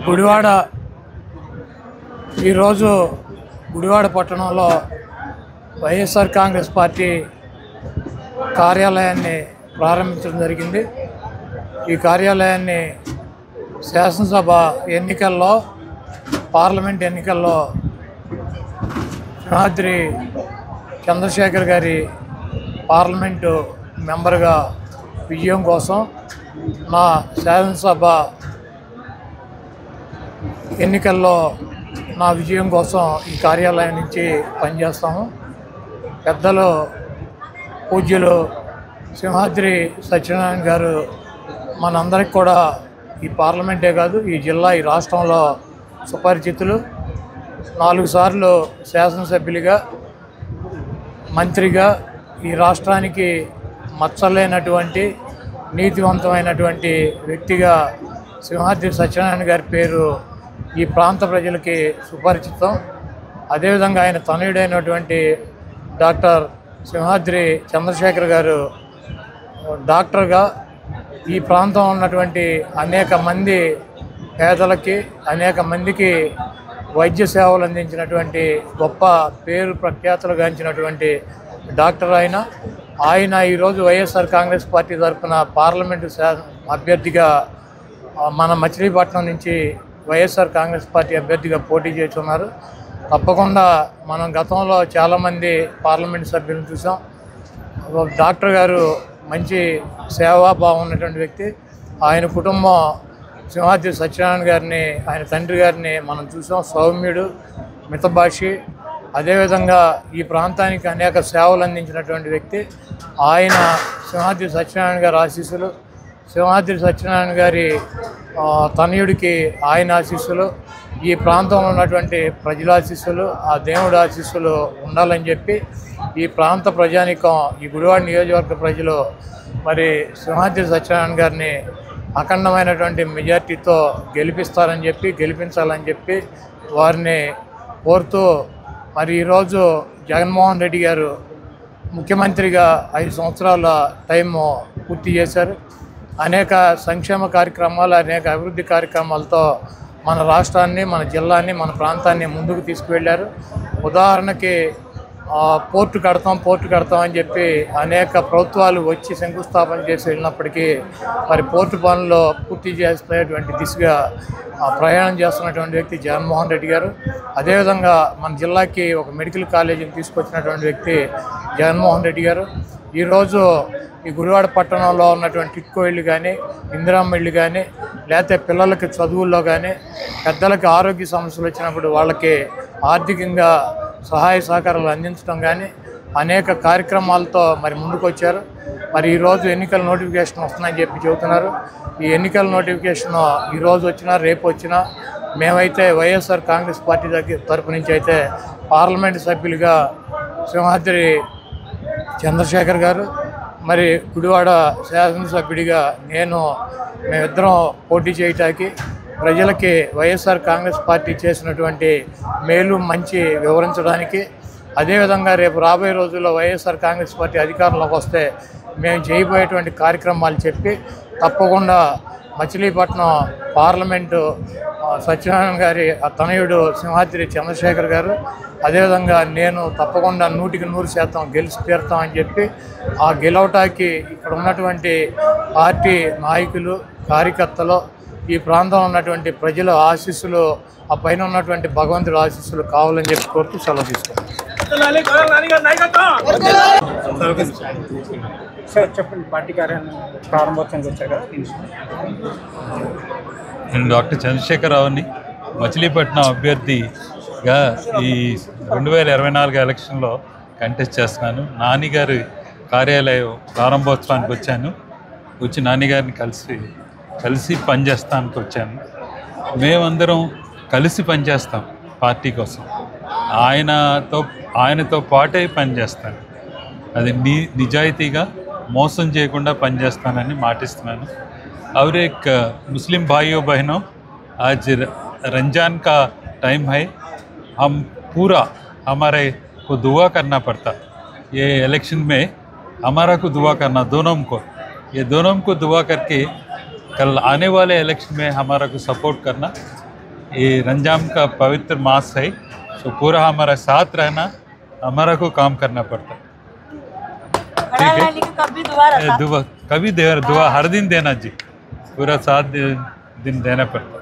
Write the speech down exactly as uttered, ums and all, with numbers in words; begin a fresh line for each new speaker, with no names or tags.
గుడివాడ ఈరోజు గుడివాడ పట్టణంలో YSR Congress party కార్యాలయాన్ని ప్రారంభించడం జరిగింది. ఈ కార్యాలయాన్ని శాసనసభ ఎన్నికల్లో పార్లమెంట్ ఎన్నికల్లో సింహాద్రి చంద్రశేఖర్ గారి పార్లమెంటు మెంబర్గా విజయం కోసం నా శాసనసభ ఎన్నికల్లో నా విజయం కోసం ఈ కార్యాలయం నుంచి పనిచేస్తాము. పెద్దలు పూజ్యులు సింహాద్రి సత్యనారాయణ గారు మనందరికి కూడా ఈ పార్లమెంటే కాదు ఈ జిల్లా ఈ రాష్ట్రంలో సుపరిచితులు. నాలుగు సార్లు శాసనసభ్యులుగా మంత్రిగా ఈ రాష్ట్రానికి మచ్చలేనటువంటి నీతివంతమైనటువంటి వ్యక్తిగా సింహాద్రి సత్యనారాయణ గారి పేరు ఈ ప్రాంత ప్రజలకి సుపరిచితం. అదేవిధంగా ఆయన తనయుడైనటువంటి డాక్టర్ సింహాద్రి చంద్రశేఖర్ గారు డాక్టర్గా ఈ ప్రాంతంలో ఉన్నటువంటి అనేక మంది పేదలకి అనేక మందికి వైద్య సేవలు అందించినటువంటి గొప్ప పేరు ప్రఖ్యాతులు గాంచినటువంటి డాక్టర్ ఆయన ఆయన ఈరోజు వైఎస్ఆర్ కాంగ్రెస్ పార్టీ తరఫున పార్లమెంటు అభ్యర్థిగా మన మచిలీపట్నం నుంచి వైఎస్ఆర్ కాంగ్రెస్ పార్టీ అభ్యర్థిగా పోటీ చేస్తున్నారు. తప్పకుండా మనం గతంలో చాలామంది పార్లమెంట్ సభ్యులను చూసాం. డాక్టర్ గారు మంచి సేవాభావం ఉన్నటువంటి వ్యక్తి. ఆయన కుటుంబం సింహాద్రి సత్యనారాయణ గారిని ఆయన తండ్రి గారిని మనం చూసాం. సౌమ్యుడు, మితభాషి, అదేవిధంగా ఈ ప్రాంతానికి అనేక సేవలు అందించినటువంటి వ్యక్తి. ఆయన సింహాద్రి సత్యనారాయణ గారి ఆశీస్సులు, సింహాద్రి సత్యనారాయణ గారి తనయుడికి ఆయన ఆశీస్సులు, ఈ ప్రాంతంలో ఉన్నటువంటి ప్రజల ఆశీస్సులు, ఆ దేవుడి ఆశీస్సులు ఉండాలని చెప్పి ఈ ప్రాంత ప్రజానీకం ఈ గుడివాడ నియోజకవర్గ ప్రజలు మరి సింహాద్రి సత్యనారాయణ గారిని అఖండమైనటువంటి మెజార్టీతో గెలిపిస్తారని చెప్పి గెలిపించాలని చెప్పి వారిని కోరుతూ మరి ఈరోజు జగన్మోహన్ రెడ్డి గారు ముఖ్యమంత్రిగా ఐదు సంవత్సరాల టైం పూర్తి చేశారు. అనేక సంక్షేమ కార్యక్రమాలు అనేక అభివృద్ధి కార్యక్రమాలతో మన రాష్ట్రాన్ని మన జిల్లాని మన ప్రాంతాన్ని ముందుకు తీసుకువెళ్ళారు. ఉదాహరణకి పోర్టు కడతాం పోర్టు కడతాం అని చెప్పి అనేక ప్రభుత్వాలు వచ్చి శంకుస్థాపన చేసి వెళ్ళినప్పటికీ మరి పోర్టు పనులు పూర్తి చేసేటువంటి దిశగా ప్రయాణం చేస్తున్నటువంటి వ్యక్తి జగన్మోహన్ రెడ్డి గారు. అదేవిధంగా మన జిల్లాకి ఒక మెడికల్ కాలేజీని తీసుకొచ్చినటువంటి వ్యక్తి జగన్మోహన్ రెడ్డి గారు. ఈరోజు ఈ గుడివాడ పట్టణంలో ఉన్నటువంటి టిట్కో ఇళ్ళు కానీ ఇందిరమ్మ ఇళ్ళు కానీ లేకపోతే పిల్లలకి చదువుల్లో కానీ పెద్దలకి ఆరోగ్య సమస్యలు వచ్చినప్పుడు వాళ్ళకి ఆర్థికంగా సహాయ సహకారాలు అందించడం కానీ అనేక కార్యక్రమాలతో మరి ముందుకు వచ్చారు. మరి ఈరోజు ఎన్నికల నోటిఫికేషన్ వస్తుందని చెప్పి చెబుతున్నారు. ఈ ఎన్నికల నోటిఫికేషన్ ఈరోజు వచ్చినా రేపు వచ్చినా మేమైతే వైఎస్ఆర్ కాంగ్రెస్ పార్టీ దగ్గర తరపు నుంచి అయితే పార్లమెంటు సభ్యులుగా సింహాద్రి చంద్రశేఖర్ గారు మరి గుడివాడ శాసనసభ్యుడిగా నేను మేమిద్దరం పోటీ చేయటానికి ప్రజలకి వైఎస్ఆర్ కాంగ్రెస్ పార్టీ చేసినటువంటి మేలు మంచి వివరించడానికి, అదేవిధంగా రేపు రాబోయే రోజుల్లో వైఎస్ఆర్ కాంగ్రెస్ పార్టీ అధికారంలోకి వస్తే మేము చేయబోయేటువంటి కార్యక్రమాలు చెప్పి తప్పకుండా మచిలీపట్నం పార్లమెంటు సత్యనారాయణ గారి తనయుడు సింహాద్రి చంద్రశేఖర్ గారు అదేవిధంగా నేను తప్పకుండా నూటికి నూరు శాతం గెలిచి తీరుతామని చెప్పి ఆ గెలవటానికి ఇక్కడ ఉన్నటువంటి పార్టీ నాయకులు కార్యకర్తలు ఈ ప్రాంతంలో ఉన్నటువంటి ప్రజల ఆశీస్సులు ఆ పైన ఉన్నటువంటి భగవంతుడి ఆశీస్సులు కావాలని చెప్పి కోరుతూ సెలవు తీసుకుంటాను.
చెప్పండి, పార్టీ కార్యాలయం ప్రారంభోత్సవానికి వచ్చారు కదా.
నేను డాక్టర్ చంద్రశేఖరరావుని మచిలీపట్నం అభ్యర్థిగా ఈ రెండు వేల ఇరవై నాలుగు ఎలక్షన్లో కంటెస్ట్ చేస్తున్నాను. నాన్నగారి కార్యాలయం ప్రారంభోత్సవానికి వచ్చాను. వచ్చి నాన్నగారిని కలిసి కలిసి పనిచేస్తానికి వచ్చాను. మేమందరం కలిసి పనిచేస్తాం పార్టీ కోసం. ఆయనతో ఆయనతో పాటే పనిచేస్తాను. అది ని నిజాయితీగా మోసం చేయకుండా పనిచేస్తానని మాటిస్తున్నాను. और एक मुस्लिम भाइयों बहनों, आज रमज़ान का टाइम है. हम पूरा हमारे को दुआ करना पड़ता. ये इलेक्शन में हमारा को दुआ करना, दोनों को ये दोनों को दुआ करके कल आने वाले इलेक्शन में हमारा को सपोर्ट करना. ये रमजान का पवित्र मास है, तो पूरा हमारा साथ रहना, हमारा को काम करना पड़ता है। ठीक है,
कभी दोबारा
दुआ कभी दे दुआ हर दिन देना जी, पूरा सात दिन देना पड़ता है।